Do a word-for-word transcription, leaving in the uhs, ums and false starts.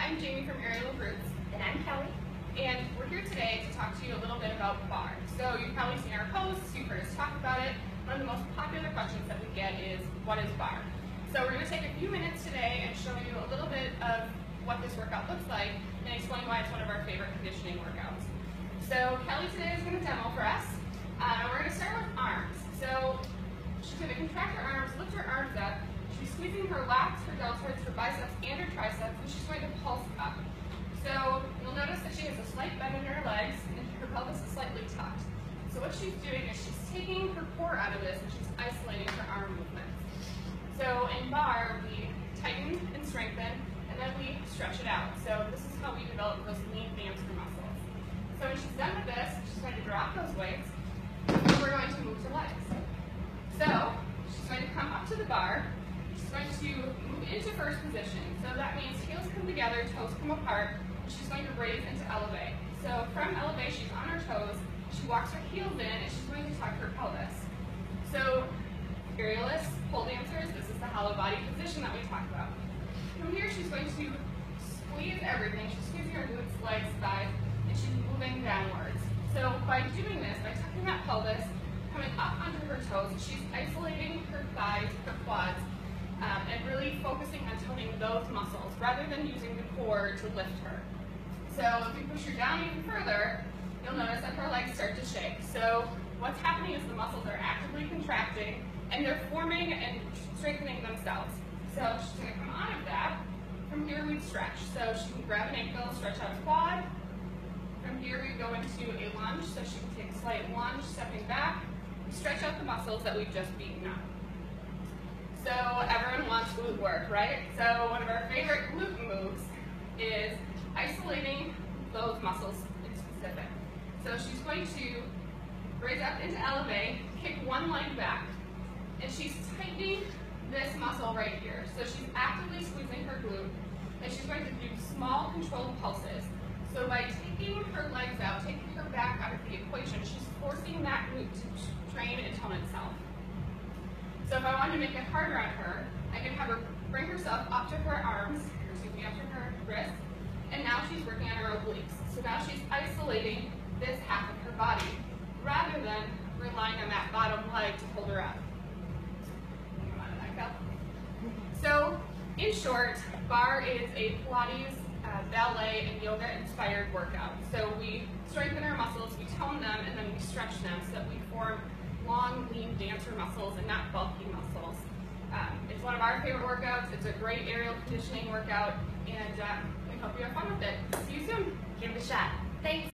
I'm Jamie from Aerial Roots. And I'm Kelly. And we're here today to talk to you a little bit about bar. So you've probably seen our posts, you've heard us talk about it. One of the most popular questions that we get is, what is bar? So we're going to take a few minutes today and show you a little bit of what this workout looks like and explain why it's one of our favorite conditioning workouts. So Kelly today is going to demo for us. Uh, we're going to start with arms. So she's going to contract her arms, lift her arms up. She's squeezing her lats, her deltoids, her biceps, and her triceps, and she's going to pulse up. So you'll notice that she has a slight bend in her legs, and her pelvis is slightly tucked. So what she's doing is she's taking her core out of this, and she's isolating her arm movements. So in bar, we tighten and strengthen, and then we stretch it out. So this is how we develop those lean dancer muscles. So when she's done with this, she's going to drop those weights, and we're going to move to legs. So she's going to come up to the bar. She's going to move into first position. So that means heels come together, toes come apart, and she's going to raise into elevate. So from elevate, she's on her toes, she walks her heels in, and she's going to tuck her pelvis. So aerialists, pole dancers, this is the hollow body position that we talked about. From here, she's going to squeeze everything. She's squeezing her glutes, legs, thighs, and she's moving downwards. So by doing this, by tucking that pelvis, coming up onto her toes, she's isolating her thighs, her quads, Um, and really focusing on toning those muscles rather than using the core to lift her. So if we push her down even further, you'll notice that her legs start to shake. So what's happening is the muscles are actively contracting and they're forming and strengthening themselves. So she's going to come out of that. From here we stretch. So she can grab an ankle, stretch out a quad. From here we go into a lunge, so she can take a slight lunge, stepping back. We stretch out the muscles that we've just beaten up. So everyone wants glute work, right? So one of our favorite glute moves is isolating those muscles in specific. So she's going to raise up into elevate, kick one leg back, and she's tightening this muscle right here. So she's actively squeezing her glute, and she's going to do small controlled pulses. So by taking her legs out, taking her back out of the equation, she's forcing that glute to train and tone itself. So if I wanted to make it harder on her, I could have her bring herself up to her arms, excuse me, up to her wrists, and now she's working on her obliques. So now she's isolating this half of her body, rather than relying on that bottom leg to hold her up. Come on, back up. So, in short, bar is a Pilates, uh, ballet, and yoga-inspired workout. So we strengthen our muscles, we tone them, and then we stretch them so that we form long, lean dancer muscles and not bulky muscles. Um, it's one of our favorite workouts. It's a great aerial conditioning workout, and uh, we hope you have fun with it. See you soon. Give it a shot. Thanks.